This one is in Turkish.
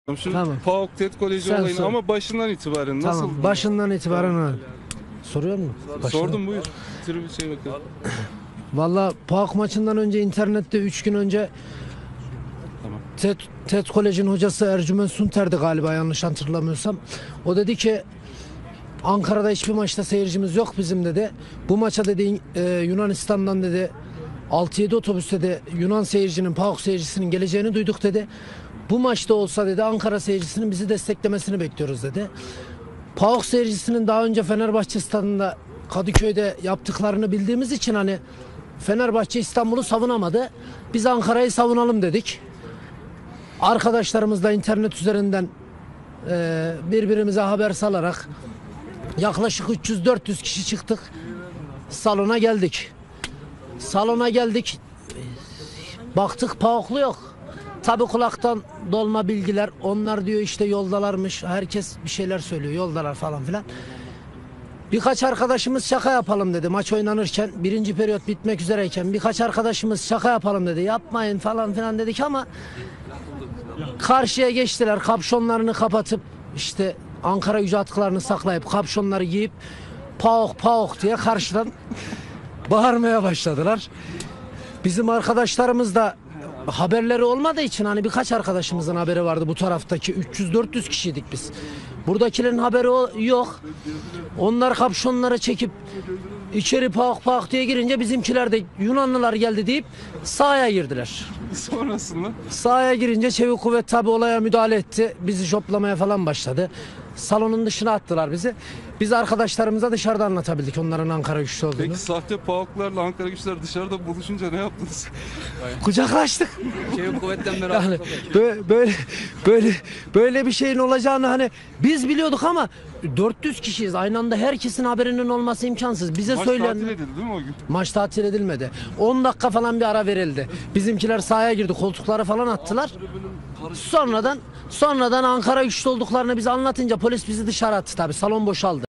Şu Tamam. PAOK TED Koleji Sen olayını sor. ama başından itibaren nasıl? Tamam. Başından itibaren öyle. Soruyor musun? Sordum, buyur. Bitir bir şey bakalım. Valla PAOK maçından önce internette 3 gün önce Tamam. TED Kolej'in hocası Ercüment Sunter'di galiba, yanlış hatırlamıyorsam. O dedi ki Ankara'da hiçbir maçta seyircimiz yok bizim dedi. Bu maça dedi Yunanistan'dan dedi 6-7 otobüste de Yunan seyircinin, PAOK seyircisinin geleceğini duyduk dedi. Bu maçta olsa dedi Ankara seyircisinin bizi desteklemesini bekliyoruz dedi. PAOK seyircisinin daha önce Fenerbahçe stadında Kadıköy'de yaptıklarını bildiğimiz için hani Fenerbahçe İstanbul'u savunamadı. Biz Ankara'yı savunalım dedik. Arkadaşlarımızla internet üzerinden birbirimize haber salarak yaklaşık 300-400 kişi çıktık. Salona geldik. Baktık PAOK'lu yok. Tabi kulaktan dolma bilgiler. Onlar diyor işte yoldalarmış. Herkes bir şeyler söylüyor. Yoldalar falan filan. Birkaç arkadaşımız şaka yapalım dedi. Maç oynanırken, birinci periyot bitmek üzereyken birkaç arkadaşımız şaka yapalım dedi. Yapmayın falan filan dedik ama karşıya geçtiler. Kapşonlarını kapatıp işte Ankara gücü atkılarını saklayıp kapşonları giyip PAOK PAOK diye karşıdan bağırmaya başladılar. Bizim arkadaşlarımız da haberleri olmadığı için hani birkaç arkadaşımızın haberi vardı, bu taraftaki 300-400 kişiydik biz. Buradakilerin haberi yok. Onlar kapşonları çekip içeri PAOK PAOK diye girince bizimkiler de Yunanlılar geldi deyip sahaya girdiler. Sonrasında? Sahaya girince çevik kuvvet tabi olaya müdahale etti. Bizi şoplamaya falan başladı. Salonun dışına attılar bizi. Biz arkadaşlarımıza dışarıda anlatabildik onların Ankara güçlü olduğunu. Peki sahte PAOK'larla Ankara güçler dışarıda buluşunca ne yaptınız? Kucaklaştık. Çevik kuvvetten beri Yani böyle bir şeyin olacağını hani biz biliyorduk ama 400 kişiyiz. Aynı anda herkesin haberinin olması imkansız. Bize Maç söyleyen tatil edildi değil mi o gün? maç tatil edilmedi. 10 dakika falan bir ara verildi. Bizimkiler sahaya girdi, koltukları falan attılar. Sonradan Ankara güçlü olduklarını bize anlatınca polis bizi dışarı attı tabii. Salon boşaldı.